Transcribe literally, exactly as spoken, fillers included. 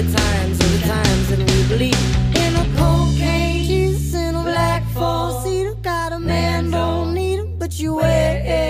the times, are the times that we believe in a cocaine Jesus in a black four-seater. Got a man, don't need him, but you wait.